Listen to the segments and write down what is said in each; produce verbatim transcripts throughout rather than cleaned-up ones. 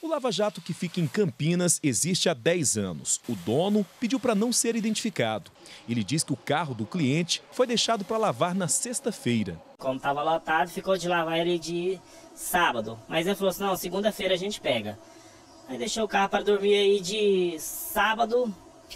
O Lava Jato, que fica em Campinas, existe há dez anos. O dono pediu para não ser identificado. Ele diz que o carro do cliente foi deixado para lavar na sexta-feira. Como estava lotado, ficou de lavar ele de sábado. Mas ele falou assim, não, segunda-feira a gente pega. Aí deixou o carro para dormir aí de sábado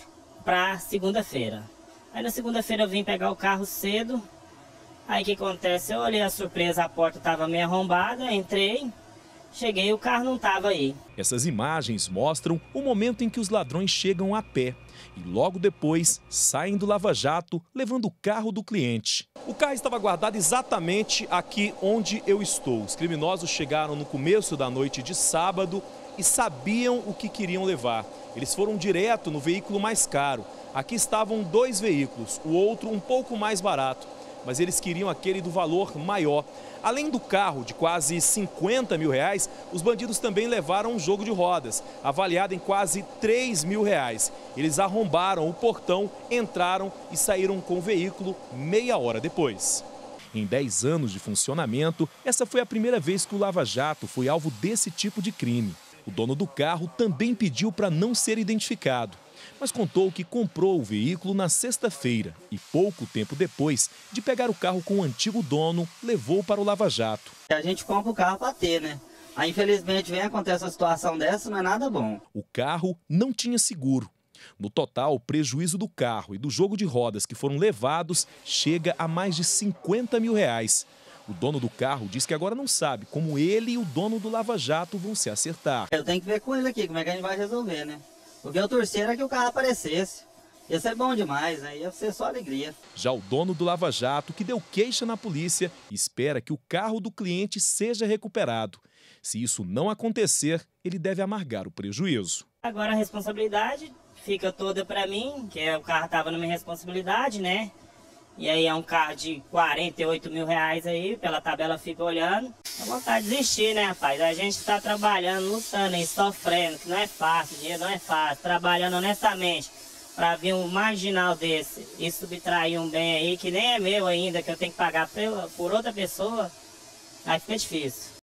para segunda-feira. Aí na segunda-feira eu vim pegar o carro cedo. Aí o que acontece? Eu olhei a surpresa, a porta estava meio arrombada, entrei. Cheguei, o carro não estava aí. Essas imagens mostram o momento em que os ladrões chegam a pé e logo depois saem do Lava Jato levando o carro do cliente. O carro estava guardado exatamente aqui onde eu estou. Os criminosos chegaram no começo da noite de sábado e sabiam o que queriam levar. Eles foram direto no veículo mais caro. Aqui estavam dois veículos, o outro um pouco mais barato, mas eles queriam aquele do valor maior. Além do carro de quase cinquenta mil reais, os bandidos também levaram um jogo de rodas, avaliado em quase três mil reais. Eles arrombaram o portão, entraram e saíram com o veículo meia hora depois. Em dez anos de funcionamento, essa foi a primeira vez que o Lava Jato foi alvo desse tipo de crime. O dono do carro também pediu para não ser identificado, mas contou que comprou o veículo na sexta-feira e pouco tempo depois de pegar o carro com o antigo dono, levou para o Lava Jato. A gente compra o carro para ter, né? Aí infelizmente vem acontecer uma situação dessa, não é nada bom. O carro não tinha seguro. No total, o prejuízo do carro e do jogo de rodas que foram levados chega a mais de cinquenta mil reais. O dono do carro diz que agora não sabe como ele e o dono do Lava Jato vão se acertar. Eu tenho que ver com ele aqui, como é que a gente vai resolver, né? Porque eu torcer era que o carro aparecesse. Ia ser bom demais, aí ia ser só alegria. Já o dono do Lava Jato, que deu queixa na polícia, espera que o carro do cliente seja recuperado. Se isso não acontecer, ele deve amargar o prejuízo. Agora a responsabilidade fica toda para mim, que é, o carro estava na minha responsabilidade, né? E aí é um carro de quarenta e oito mil reais aí, pela tabela fica olhando. Dá vontade de desistir, né, rapaz? A gente está trabalhando, lutando aí, sofrendo, que não é fácil, dinheiro não é fácil. Trabalhando honestamente para vir um marginal desse e subtrair um bem aí que nem é meu ainda, que eu tenho que pagar por outra pessoa, aí fica difícil.